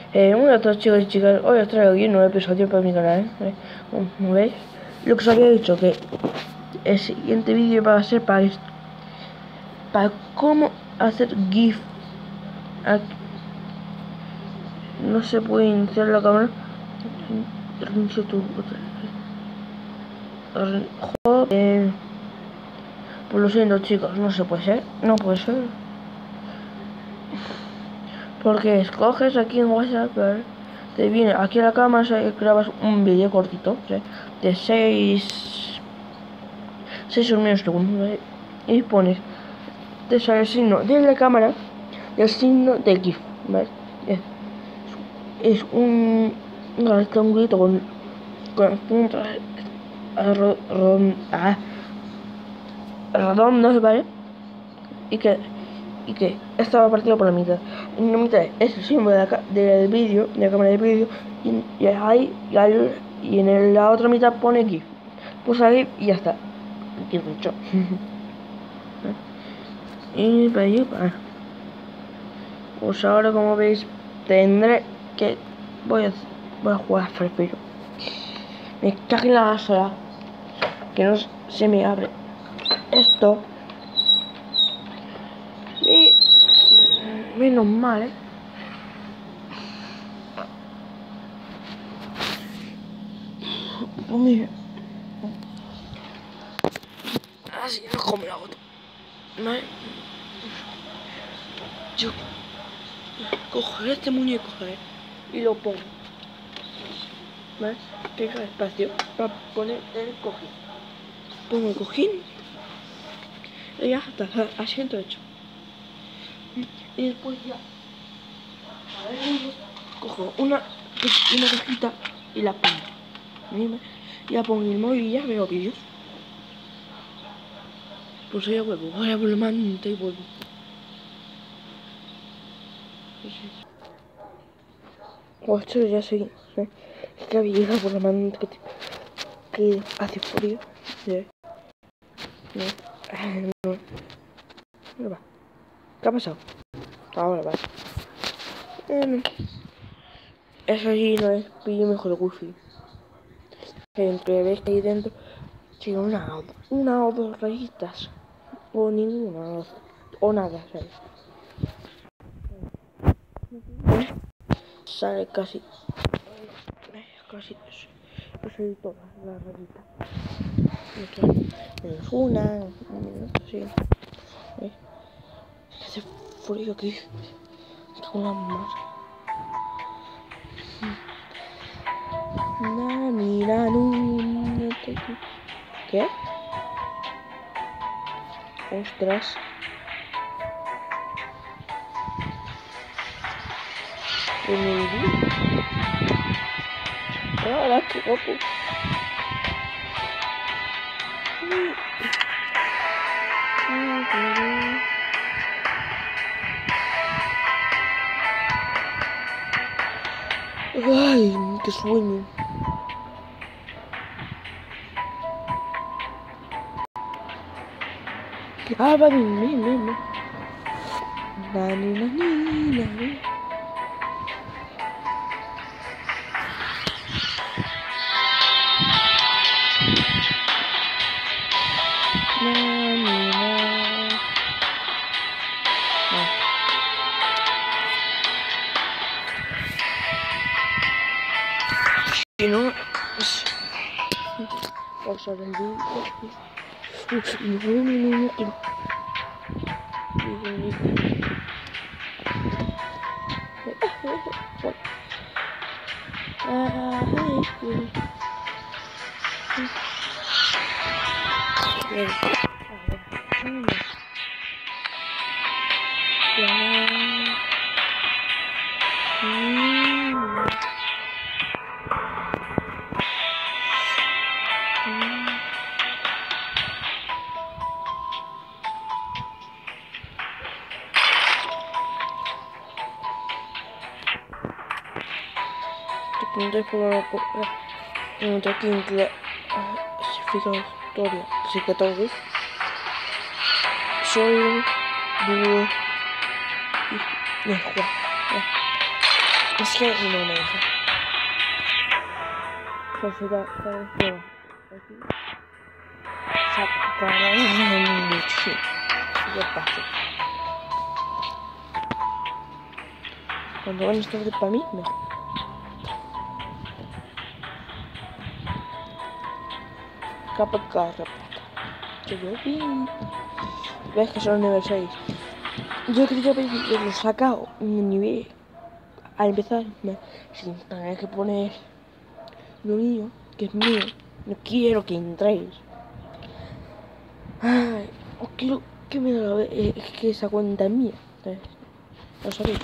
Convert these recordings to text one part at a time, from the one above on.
Hola a todos chicos y chicas, hoy os traigo aquí un nuevo episodio para mi canal, Como veis, lo que os había dicho, que el siguiente vídeo va a ser para cómo hacer GIF. Aquí no se puede iniciar la cámara. Reinicio tu joder. Pues lo siento chicos, no se puede ser, no puede ser. Porque escoges aquí en WhatsApp, ¿vale? Te viene aquí a la cámara y grabas un vídeo cortito, ¿sí? De 6 o menos segundos, ¿vale? Y pones, te sale el signo de la cámara y el signo de GIF, ¿vale? Es un rectangulito con puntos redondos, ¿vale? Y que estaba partido por la mitad. En la mitad es el símbolo del vídeo, de la cámara de vídeo, y en la otra mitad pone GIF. Pues ahí y ya está. GIF hecho. Y pues ahora, como veis, tendré que voy a jugar Free Fire. Me cago en la gasola, que no se me abre esto. Y menos mal, Pues mira, así no como la otra, ¿vale? Yo cojo este muñeco, ¿vale? Y lo pongo, ¿vale? Deja espacio para poner el cojín. Pongo el cojín y ya está, asiento hecho. Y después ya, a ver, cojo una cajita y la pongo. Ya pongo el móvil y ya veo vídeos. Pues ya vuelvo, voy a por la manta y vuelvo. O esto ya seguimos, ¿eh? Es que había llegado por la manta que hace frío. No va. ¿Qué ha pasado? Ahora va. Eso sí no es pillo mejor el wifi. Entre veis que ahí dentro tiene una o dos rayitas. O ninguna. O nada, ¿sabes? Sale casi sale todas las rayitas. Menos una, sí. ¿Veis? Hace frío aquí. Con la masa. ¿Qué? Ostras. Ahora qué guapo. Ay, qué sueño. Ah, va bien. Nani. Si no, pues pausar el vídeo. Preguntáis por aquí en la clasificatoria secretario solo dúo y juego. Es que no me deja. Pues ya, ¿sabes qué va? Aquí. Sacará mucho. Ya paso. Cuando van a estar de para mí, no. Capa carra. Que yo vi. Ves que son nivel 6. Yo quería ver que lo he sacado un nivel. Al empezar, sin tener que poner lo mío, que es mío. No quiero que entréis. Ay, o quiero que me lo es que esa cuenta es mía. ¿Lo sabéis?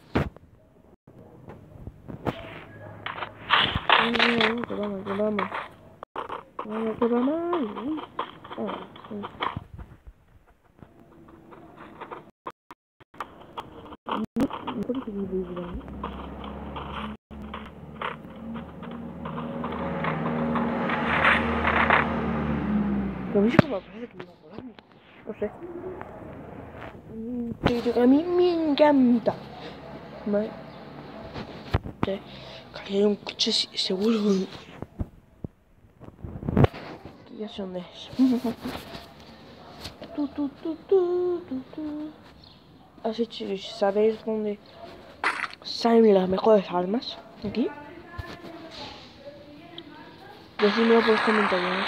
Que vamos, que vamos. Vamos, que vamos. Por eso me digo, pero a mí sí que me parece que me va volando. No sé. Pero a mí me encanta. ¿Vale? Que hay un coche seguro. Que ya sé dónde es. Así que sabéis dónde salen las mejores armas. Aquí. Decidme por los comentarios.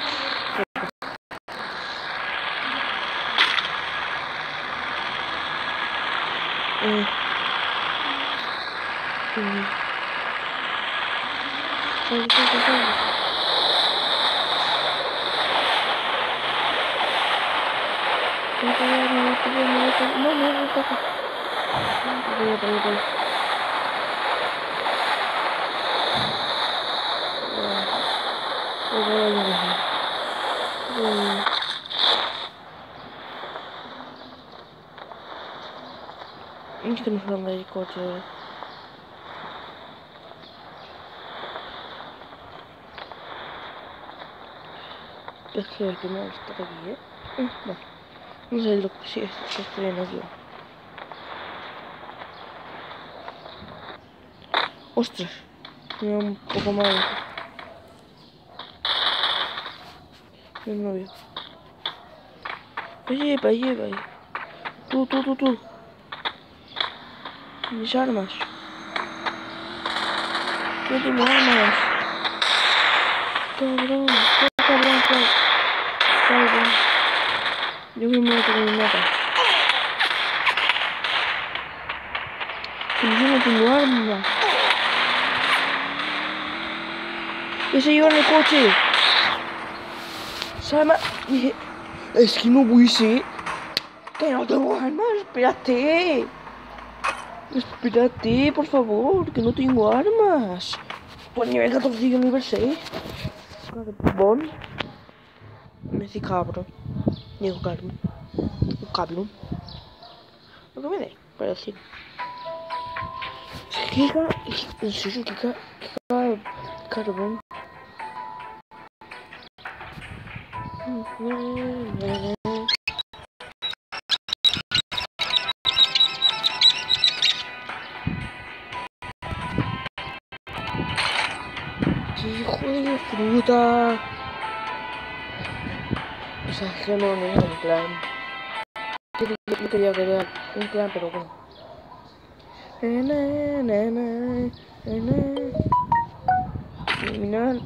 Es que no sé dónde hay coche. Es que el primero está aquí, Bueno, no sé lo que sí estoy en aquí. Ostras, me un poco mal. Mi novio. Lleva. Tú. Mis armas. Yo tengo armas. Cabrón. Yo me mato con mi mapa. Pero yo no tengo armas. ¡Que se lleva en el coche! ¡Salma! Dije, es que no voy a ser. ¡Que no tengo armas! ¡Espérate! Espérate, por favor, que no tengo armas. Pues nivel 14 y nivel 6. Cabrón. Me dice cabrón. Digo cabrón. Cabrón. Lo que me dé, para decir. ¿Qué en serio? ¿Qué carbón? ¡Qué hijo de fruta! O sea, es que no es un clan. Yo quería crear un clan, pero bueno. Eliminar.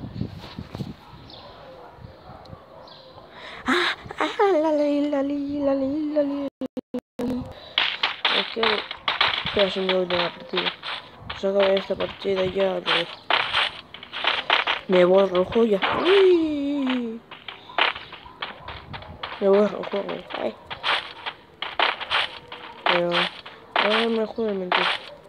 La. Es que ya se me olvidó la partida. Pues acabé esta partida y ya lo dejo. Me borro el juego ya. ¡Uy! Me borro el juego. Ay. Pero ahora me juego de mentir.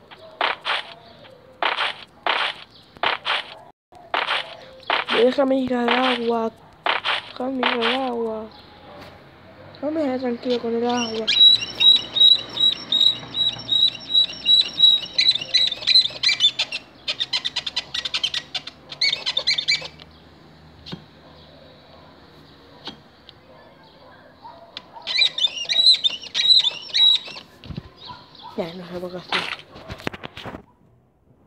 Déjame ir al agua. Déjame ir al agua. No me dejes tranquilo con el agua. Ya, no sé por qué hacer.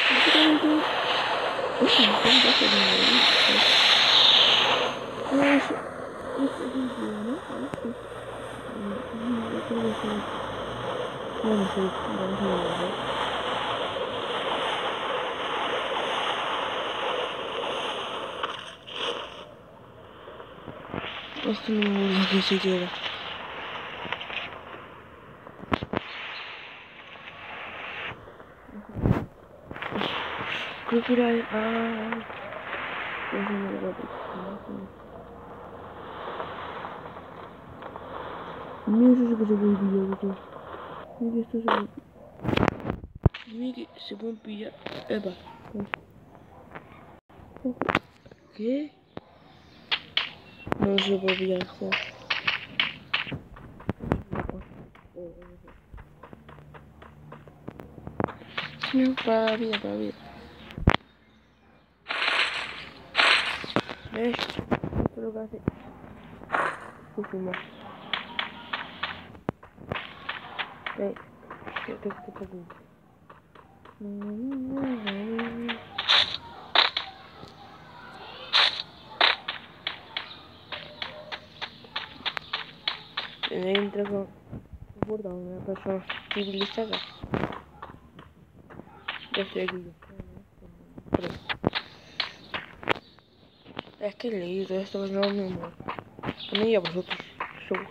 Es que no me acuerdo qué sitio era. Creo que era el... no sé, no lo mira, eso sí que se puede pillar, tío. Mira que esto se puede pillar. Mira que se pueden pillar. Epa. ¿Qué? No se puede pillar, joder. No, para la vida, para la vida. ¿Ves? Esto es lo que hace. Fumar. ¿Ves? ¿Qué pasa aquí? Tendré que entrar con una persona civilizada. Ya estoy aquí yo. Pero es que he leído esto, que no me muero. A mí y a vosotros, seguro.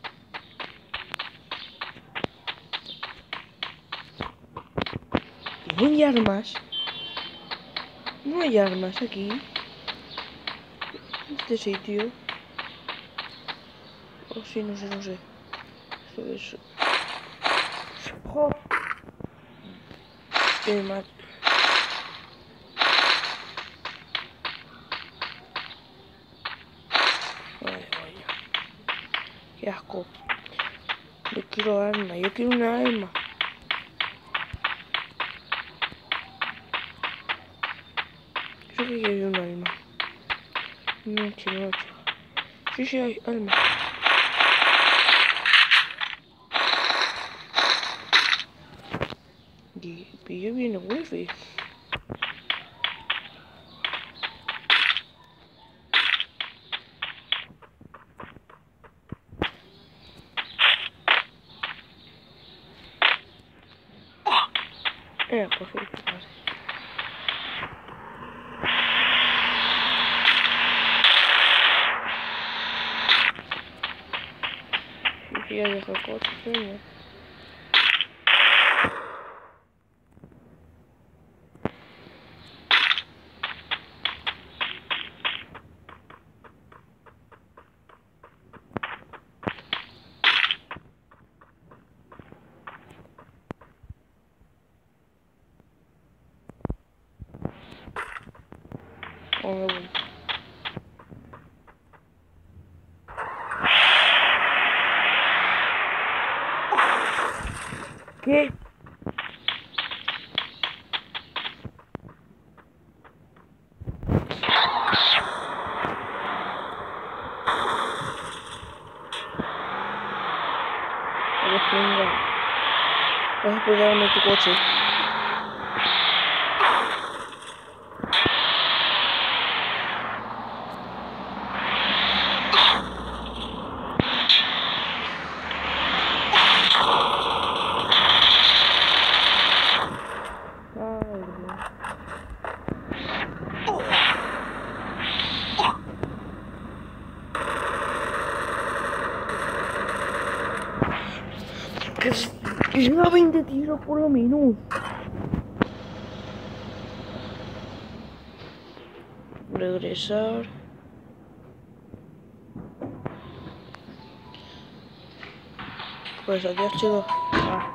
¿No hay armas? No hay armas aquí. Este sitio. Oh, sí, no sé, no sé. Esto es... ¡Jo! Qué mal. Vaya, vaya. Qué asco. Yo quiero arma, yo quiero una arma. Yo que quiero una arma. Noche, noche. Sí, sí, hay arma. Y pillo bien el wifi. Por favor, pase. Sí, ya dejo el coche, señor. ¿Dónde voy? ¿Qué? Venga. Vas a pegarme tu coche. Que lleva 20 tiros por lo menos. Regresar. Pues adiós, chicos.